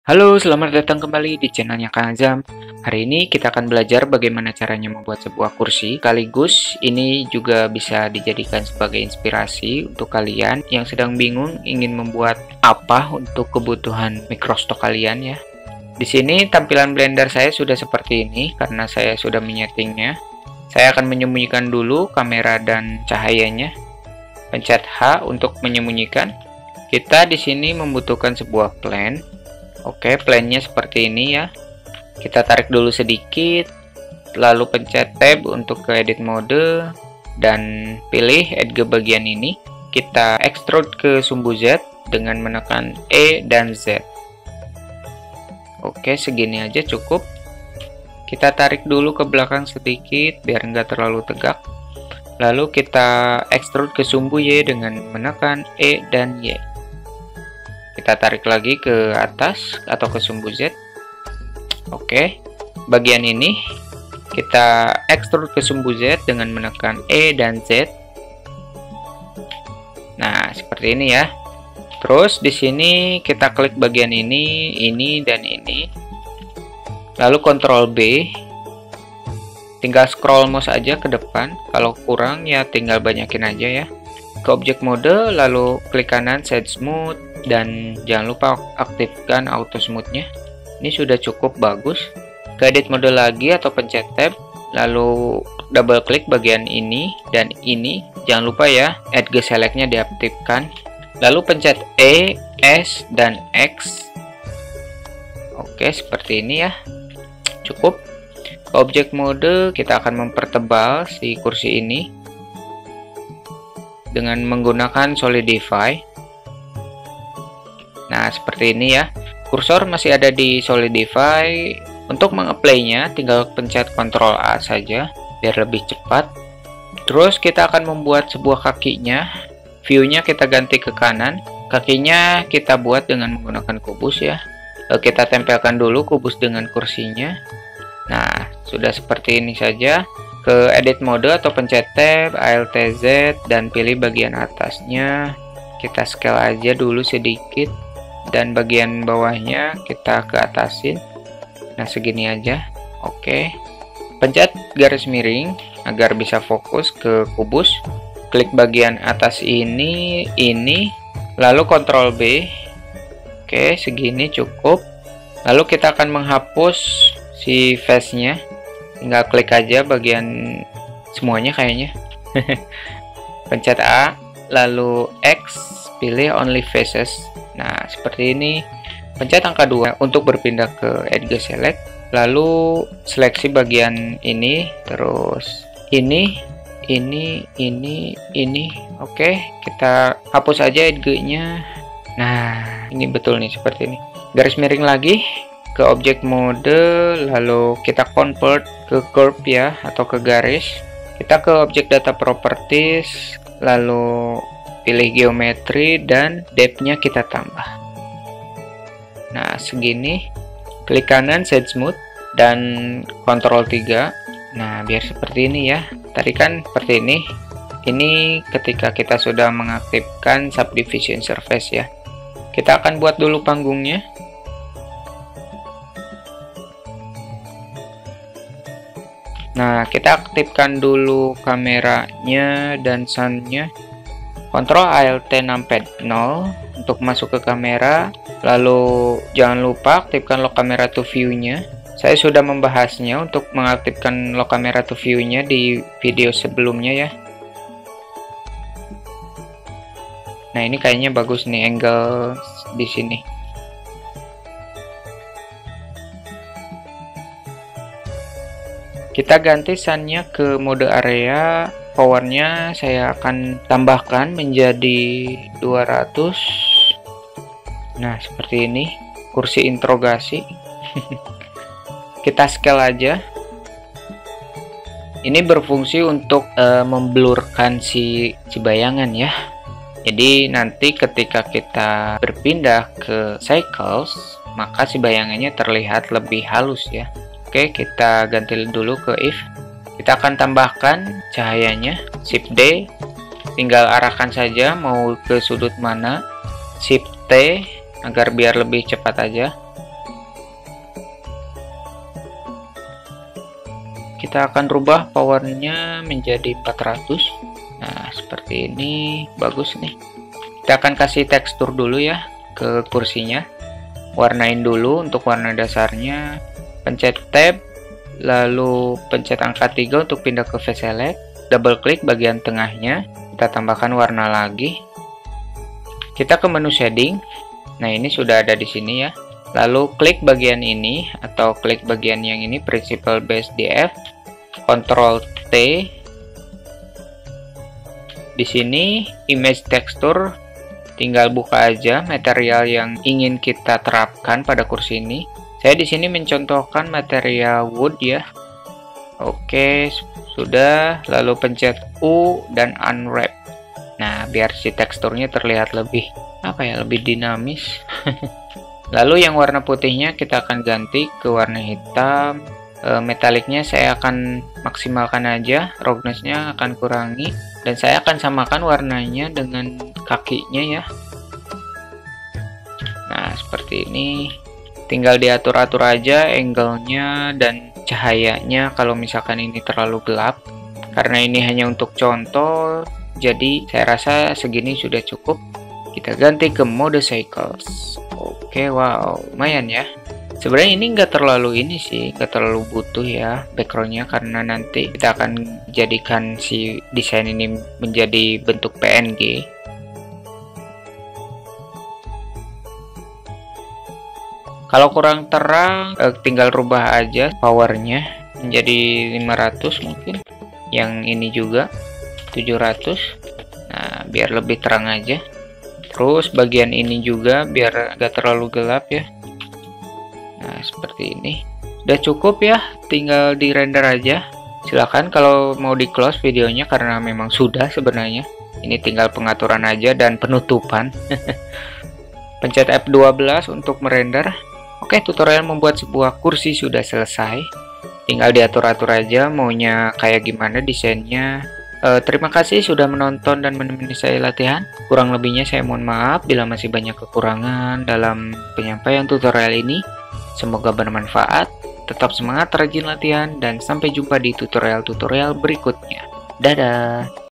Halo, selamat datang kembali di channelnya Kang Azam. Hari ini kita akan belajar bagaimana caranya membuat sebuah kursi. Sekaligus ini juga bisa dijadikan sebagai inspirasi untuk kalian yang sedang bingung ingin membuat apa untuk kebutuhan mikrostok kalian ya. Di sini tampilan Blender saya sudah seperti ini karena saya sudah menyetingnya. Saya akan menyembunyikan dulu kamera dan cahayanya. Pencet H untuk menyembunyikan. Kita di sini membutuhkan sebuah plane. Oke, plan-nya seperti ini ya. Kita tarik dulu sedikit, lalu pencet Tab untuk ke edit mode, dan pilih add ke bagian ini. Kita extrude ke sumbu Z dengan menekan E dan Z. Oke, segini aja cukup. Kita tarik dulu ke belakang sedikit, biar nggak terlalu tegak. Lalu kita extrude ke sumbu Y dengan menekan E dan Y. Kita tarik lagi ke atas atau ke sumbu Z. Oke, bagian ini kita extrude ke sumbu Z dengan menekan E dan Z. Nah, seperti ini ya. Terus di sini kita klik bagian ini dan ini. Lalu Ctrl B. Tinggal scroll mouse aja ke depan. Kalau kurang ya tinggal banyakin aja ya. Ke objek mode, lalu klik kanan Side Smooth. Dan jangan lupa aktifkan auto smoothnya. Ini sudah cukup bagus. Ke edit mode lagi atau pencet tab, lalu double klik bagian ini dan ini. Jangan lupa ya, add ke selectnya diaktifkan. Lalu pencet E, S, dan X. Oke, seperti ini ya. Cukup. Ke objek mode kita akan mempertebal si kursi ini dengan menggunakan Solidify. Nah, seperti ini ya. Kursor masih ada di Solidify. Untuk mengapply-nya tinggal pencet Ctrl A saja biar lebih cepat. Terus kita akan membuat sebuah kakinya. View-nya kita ganti ke kanan. Kakinya kita buat dengan menggunakan kubus ya. Kita tempelkan dulu kubus dengan kursinya. Nah, sudah seperti ini saja. Ke edit mode atau pencet tab, Alt Z, dan pilih bagian atasnya. Kita scale aja dulu sedikit. Dan bagian bawahnya kita ke atasin. Nah, segini aja. Oke. Pencet garis miring agar bisa fokus ke kubus. Klik bagian atas ini, lalu Ctrl B. Oke, segini cukup. Lalu kita akan menghapus si face-nya. Tinggal klik aja bagian semuanya kayaknya. Pencet A, lalu X, pilih only faces. Nah, seperti ini. Pencet angka 2 untuk berpindah ke Edge Select. Lalu seleksi bagian ini, terus ini. Oke, kita hapus aja Edge-nya. Nah, ini betul nih seperti ini. Garis miring lagi ke objek mode, lalu kita convert ke curve ya atau ke garis. Kita ke objek data properties, lalu pilih geometri dan depth-nya kita tambah. Nah, segini. Klik kanan Side Smooth dan Ctrl 3. Nah, biar seperti ini ya. Tadi kan seperti ini. Ini ketika kita sudah mengaktifkan subdivision surface ya. Kita akan buat dulu panggungnya. Nah, kita aktifkan dulu kameranya dan sound-nya. Ctrl Alt numpad 0 untuk masuk ke kamera. Lalu jangan lupa aktifkan lock camera to view-nya. Saya sudah membahasnya untuk mengaktifkan lock camera to view-nya di video sebelumnya ya. Nah, ini kayaknya bagus nih angle di sini. Kita ganti sun-nya ke mode area. Powernya saya akan tambahkan menjadi 200. Nah, seperti ini. Kursi interogasi. Kita scale aja. Ini berfungsi untuk memblurkan si bayangan ya. Jadi nanti ketika kita berpindah ke cycles, maka si bayangannya terlihat lebih halus ya. Oke, kita ganti dulu ke if. Kita akan tambahkan cahayanya. Shift D, tinggal arahkan saja mau ke sudut mana. Shift T agar biar lebih cepat aja. kita akan rubah powernya menjadi 400. Nah, seperti ini, bagus nih. Kita akan kasih tekstur dulu ya ke kursinya. Warnain dulu untuk warna dasarnya. Pencet tab, lalu pencet angka 3 untuk pindah ke face select. Double klik bagian tengahnya. Kita tambahkan warna lagi. Kita ke menu shading. Nah, ini sudah ada di sini ya. Lalu klik bagian ini atau klik bagian yang ini, Principal Base DF, Ctrl T. Di sini image texture, tinggal buka aja material yang ingin kita terapkan pada kursi ini. Saya di sini mencontohkan material wood ya. Oke, sudah. Lalu pencet U dan unwrap. Nah, biar si teksturnya terlihat lebih lebih dinamis. Lalu yang warna putihnya kita akan ganti ke warna hitam. Metaliknya saya akan maksimalkan aja, roughness-nya akan kurangi, dan saya akan samakan warnanya dengan kakinya ya. Nah, seperti ini. Tinggal diatur-atur aja angle-nya dan cahayanya kalau misalkan ini terlalu gelap. Karena ini hanya untuk contoh, jadi saya rasa segini sudah cukup. Kita ganti ke mode cycles. Oke, wow, lumayan ya. Sebenarnya ini nggak terlalu nggak terlalu butuh ya backgroundnya, karena nanti kita akan jadikan si desain ini menjadi bentuk PNG. Kalau kurang terang, tinggal rubah aja powernya menjadi 500 mungkin. Yang ini juga 700. Nah, biar lebih terang aja. Terus bagian ini juga biar gak terlalu gelap ya. Nah, seperti ini. Udah cukup ya, tinggal di render aja. Silahkan kalau mau di close videonya karena memang sudah sebenarnya. Ini tinggal pengaturan aja dan penutupan. Pencet F12 untuk merender. Oke, tutorial membuat sebuah kursi sudah selesai. Tinggal diatur-atur aja maunya kayak gimana desainnya. Terima kasih sudah menonton dan menemani saya latihan. Kurang lebihnya saya mohon maaf bila masih banyak kekurangan dalam penyampaian tutorial ini. Semoga bermanfaat. Tetap semangat rajin latihan dan sampai jumpa di tutorial-tutorial berikutnya. Dadah!